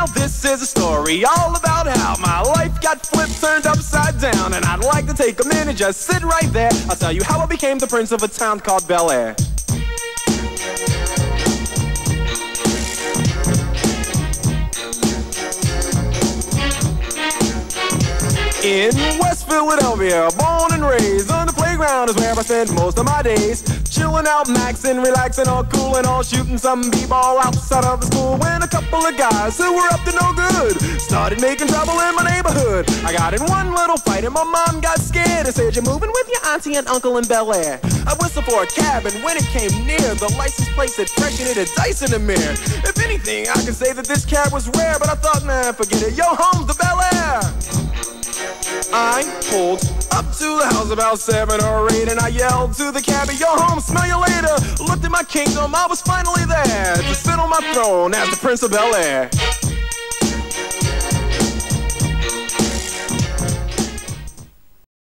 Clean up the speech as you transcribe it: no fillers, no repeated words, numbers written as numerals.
this is a story all about how my life got flipped, turned upside down. And I'd like to take a minute, just sit right there. I'll tell you how I became the prince of a town called Bel Air. In West Philadelphia, born and raised, on the playground is where I spent most of my days. Chilling out, maxing, relaxing, all cool and all, shooting some b-ball outside of the school. When a couple of guys who were up to no good started making trouble in my neighborhood. I got in one little fight and my mom got scared and said, "You're moving with your auntie and uncle in Bel Air." I whistled for a cab, and when it came near, the license plate said fresh and it had dice in the mirror. If anything, I could say that this cab was rare, but I thought, man, forget it, yo, home's the Bel Air. I pulled up to the house about 7 or 8, and I yelled to the cabbie, "Yo, home, smell you later." Looked at my kingdom, I was finally there to sit on my throne as the Prince of Bel Air.